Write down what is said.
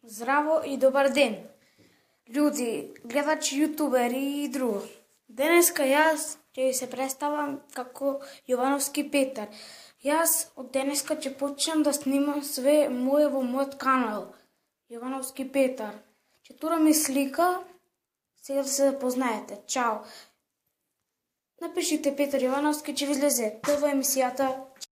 Здраво и добар ден, ljudi, гледачи, јутубери и друго. Денеска јас ќе ви се представам како Јовановски Петар. Јас од денеска ќе почнам да снимам све мое во мојот канал Јовановски Петар. Ќе турам и слика, сега да се запознаете. Чао! Напишите Петар Јовановски, ќе ви излезе ТВ емисијата.